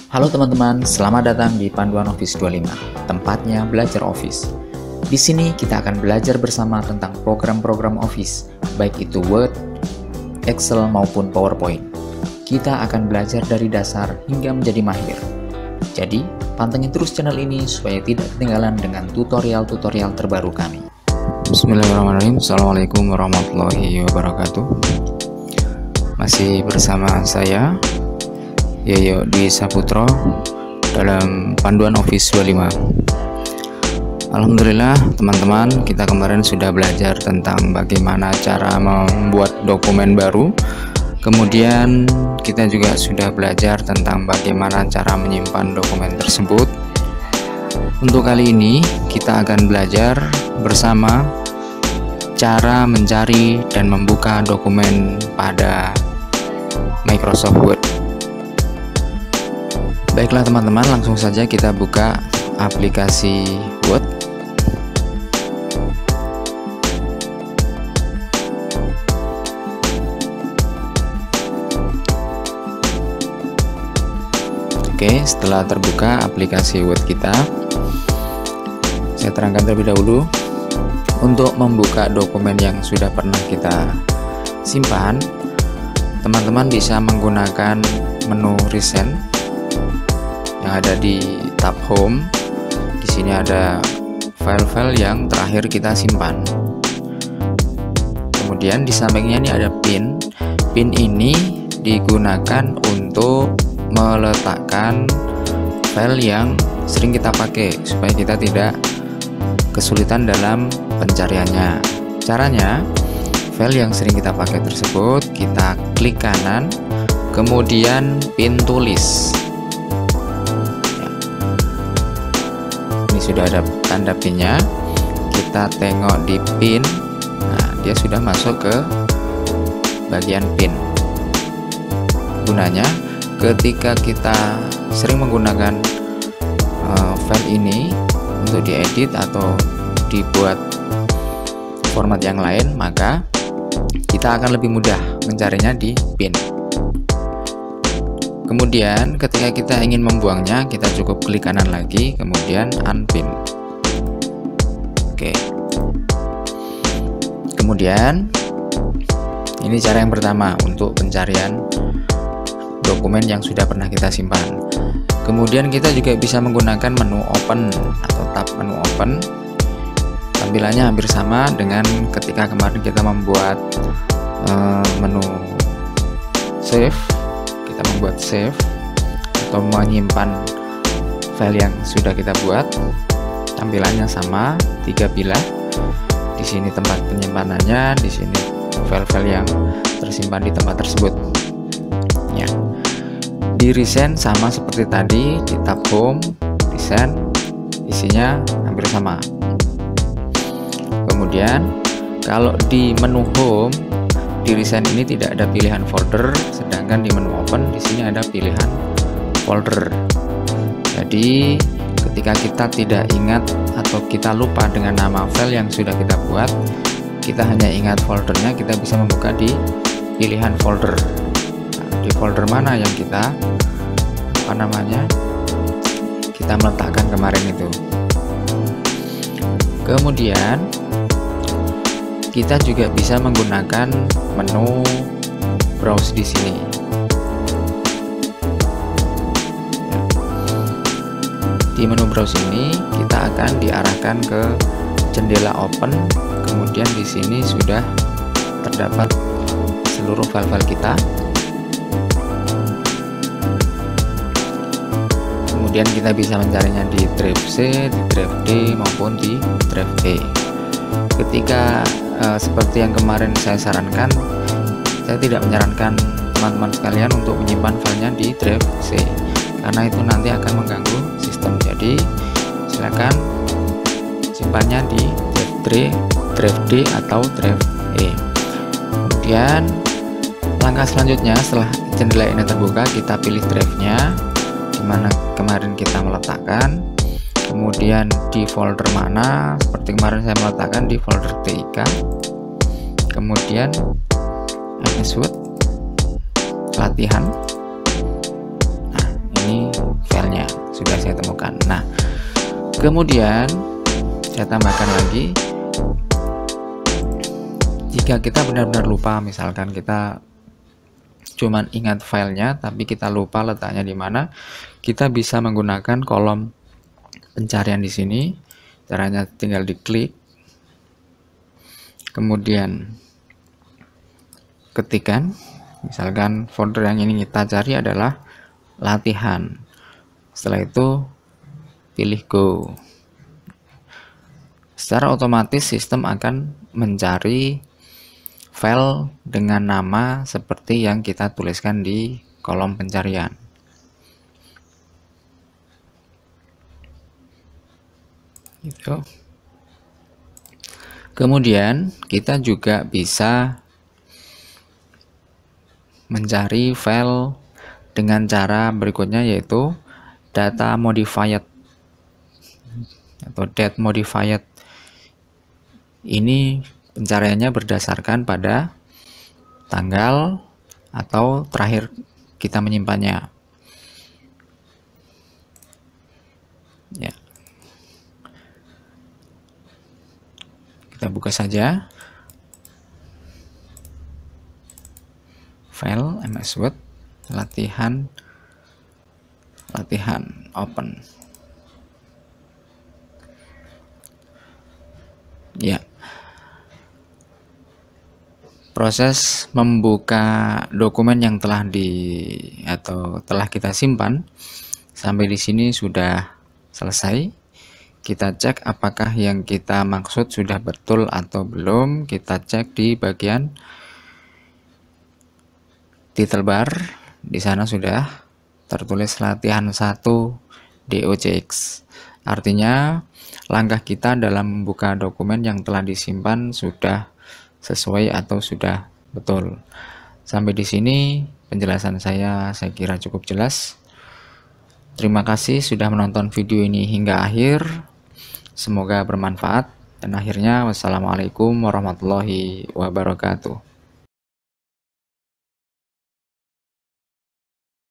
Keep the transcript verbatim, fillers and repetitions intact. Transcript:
Halo teman-teman, selamat datang di Panduan Office dua puluh lima, tempatnya belajar Office. Di sini kita akan belajar bersama tentang program-program Office, baik itu Word, Excel maupun PowerPoint. Kita akan belajar dari dasar hingga menjadi mahir. Jadi, pantengin terus channel ini supaya tidak ketinggalan dengan tutorial-tutorial terbaru kami. Bismillahirrahmanirrahim. Assalamualaikum warahmatullahi wabarakatuh. Masih bersama saya Yoyo Dwi Saputro dalam Panduan Office dua puluh lima. Alhamdulillah teman-teman, kita kemarin sudah belajar tentang bagaimana cara membuat dokumen baru. Kemudian kita juga sudah belajar tentang bagaimana cara menyimpan dokumen tersebut. Untuk kali ini kita akan belajar bersama cara mencari dan membuka dokumen pada Microsoft Word. Baiklah teman-teman, langsung saja kita buka aplikasi Word. Oke, setelah terbuka aplikasi Word kita, saya terangkan terlebih dahulu. Untuk membuka dokumen yang sudah pernah kita simpan, teman-teman bisa menggunakan menu Recent yang ada di tab Home. Di sini ada file-file yang terakhir kita simpan. Kemudian di sampingnya ini ada pin. Pin ini digunakan untuk meletakkan file yang sering kita pakai supaya kita tidak kesulitan dalam pencariannya. Caranya, file yang sering kita pakai tersebut kita klik kanan, kemudian pin tulis. Sudah ada tanda pinnya, kita tengok di pin. Nah, dia sudah masuk ke bagian pin. Gunanya ketika kita sering menggunakan uh, file ini untuk diedit atau dibuat format yang lain, maka kita akan lebih mudah mencarinya di pin. Kemudian ketika kita ingin membuangnya, kita cukup klik kanan lagi, kemudian unpin. Oke. Kemudian ini cara yang pertama untuk pencarian dokumen yang sudah pernah kita simpan. Kemudian kita juga bisa menggunakan menu open atau tab menu open. Tampilannya hampir sama dengan ketika kemarin kita membuat uh, menu save. Kita membuat save atau menyimpan file yang sudah kita buat. Tampilannya sama, tiga bilah. Di sini tempat penyimpanannya, di sini file-file yang tersimpan di tempat tersebut. Ya. Di Recent sama seperti tadi, di tab Home, Recent, isinya hampir sama. Kemudian kalau di menu Home, di Recent ini tidak ada pilihan folder, sedangkan di menu Open di sini ada pilihan folder. Jadi ketika kita tidak ingat atau kita lupa dengan nama file yang sudah kita buat, kita hanya ingat foldernya, kita bisa membuka di pilihan folder. Nah, di folder mana yang kita apa namanya kita meletakkan kemarin itu. Kemudian kita juga bisa menggunakan menu browse di sini. Di menu browse ini kita akan diarahkan ke jendela open. Kemudian di sini sudah terdapat seluruh file-file kita. Kemudian kita bisa mencarinya di drive C, di drive D maupun di drive E. Ketika uh, seperti yang kemarin saya sarankan, saya tidak menyarankan teman-teman sekalian untuk menyimpan filenya di drive C, karena itu nanti akan mengganggu sistem. Jadi silakan simpannya di drive D, drive D atau drive E. Kemudian langkah selanjutnya, setelah jendela ini terbuka, kita pilih drive-nya di mana kemarin kita meletakkan. Kemudian di folder mana, seperti kemarin saya meletakkan di folder T I K. Kemudian M S Word latihan. Nah, ini filenya sudah saya temukan. Nah, kemudian saya tambahkan lagi, jika kita benar-benar lupa, misalkan kita cuman ingat filenya tapi kita lupa letaknya di mana, kita bisa menggunakan kolom pencarian di sini. Caranya tinggal diklik, kemudian ketikkan, misalkan folder yang ini kita cari adalah latihan. Setelah itu pilih go. Secara otomatis sistem akan mencari file dengan nama seperti yang kita tuliskan di kolom pencarian. Gitu. Kemudian kita juga bisa mencari file dengan cara berikutnya, yaitu data modified atau date modified. Ini pencariannya berdasarkan pada tanggal atau terakhir kita menyimpannya. Ya. Kita buka saja file M S Word latihan latihan open. Ya. Proses membuka dokumen yang telah di atau telah kita simpan sampai di sini sudah selesai. Kita cek apakah yang kita maksud sudah betul atau belum. Kita cek di bagian title bar. Di sana sudah tertulis latihan satu D O C X. Artinya langkah kita dalam membuka dokumen yang telah disimpan sudah sesuai atau sudah betul. Sampai di sini penjelasan saya saya kira cukup jelas. Terima kasih sudah menonton video ini hingga akhir. Semoga bermanfaat, dan akhirnya wassalamualaikum warahmatullahi wabarakatuh.